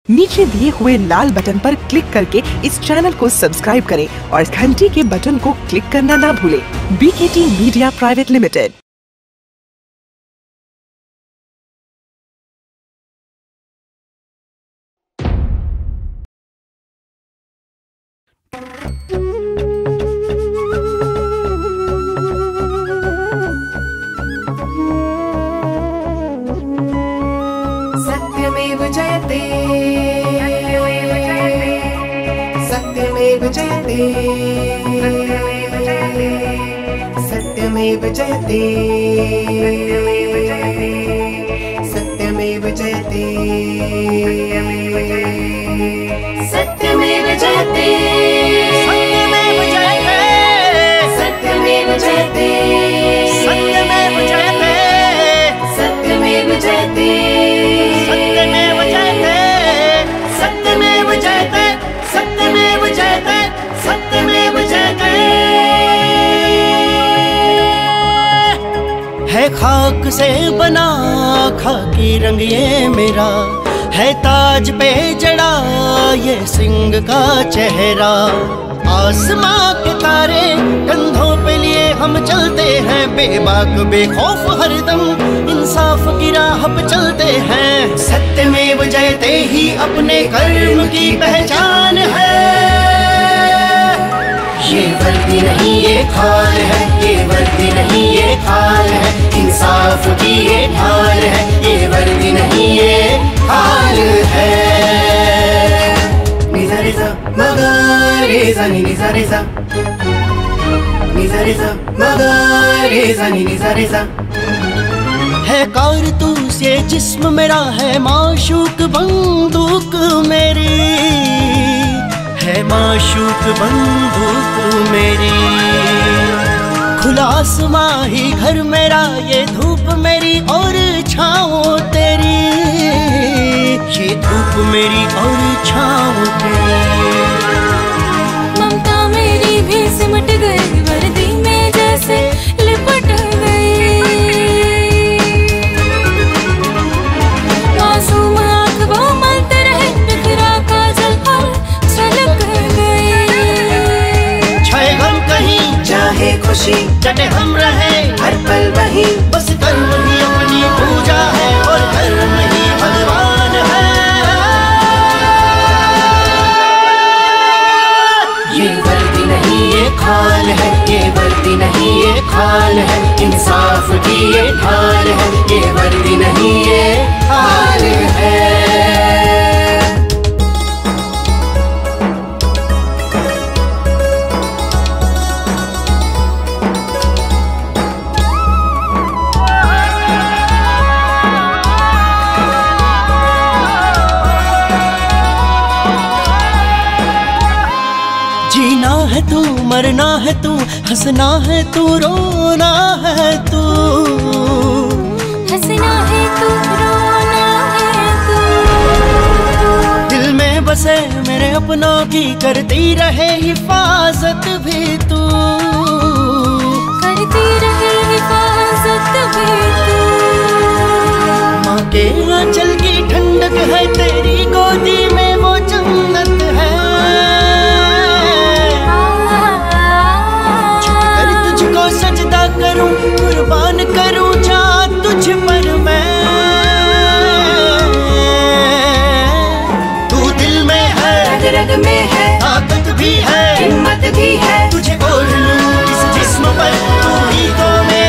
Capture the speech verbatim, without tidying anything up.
नीचे दिए हुए लाल बटन पर क्लिक करके इस चैनल को सब्सक्राइब करें और घंटी के बटन को क्लिक करना ना भूलें। BKT media private limited. सत्यमेव जयते, सत्यमेव जयते, सत्यमेव जयते, सत्यमेव जयते, सत्यमेव जयते, सत्यमेव जयते, सत्यमेव जयते, सत्यमेव जयते, सत्यमेव जयते, सत्यमेव जयते, सत्यमेव जयते, सत्यमेव जयते, सत्यमेव जयते। है खाक से बना खाकी रंग ये मेरा, है ताज पे जड़ा ये सिंह का चेहरा। आसमां के तारे कंधों पे लिए हम चलते हैं, बेबाक बेखौफ हरदम इंसाफ की राह पे चलते हैं। सत्यमेव जयते ही अपने कर्म की पहचान है। ये वर्दी नहीं ये खाल है, ये वर्दी नहीं ये खाल है, इंसाफ की ये ढाल है। ये वर्दी नहीं ये खाल है। निजा रेजा मगा रेजा नी निजा रेजा, निजा रेजा मगा रेजा नी निजा रेजा। है कारतूस ये जिस्म मेरा, है माशूक बंदूक मेरी, है माशूक बंदूक मेरी। खुला आसमां ही घर मेरा, ये धूप मेरी और छाँव तेरी, ये धूप मेरी और छाँव तेरी। ममता मेरी भी सिमट गई वर्दी में जैसे लिपट गई। मासूम आँख वो मलते रहे, बिखरा काजल पर छलक गई। छाए गम कहीं चाहे खुशी जटे हम रहे, हर पल वही बस कर्म ही अपनी पूजा है और कर्म ही भगवान है। ये वर्दी नहीं ये खाल है, ये वर्दी नहीं ये खाल है, इंसाफ की ये ढाल है। ये वर्दी नहीं ये खाल है। जीना है तू, मरना है तू, हंसना है तू, रोना है तू। हंसना है तू, रोना है तू। दिल में बसे मेरे अपनों की करती रहे हिफाजत भी तू, करती रहे हिफाजत भी तू। माँ के आंचल की ठंडक है, तेरी गोदी में वो जन्नत है। तुझको सजदा करूं, कुर्बान करूं जा तुझ पर मैं। तू दिल में है, रग रग में है, ताकत भी है, हिम्मत भी है। तुझे ओढ़ लूं इस जिस्म पर, तू ही तो मेरा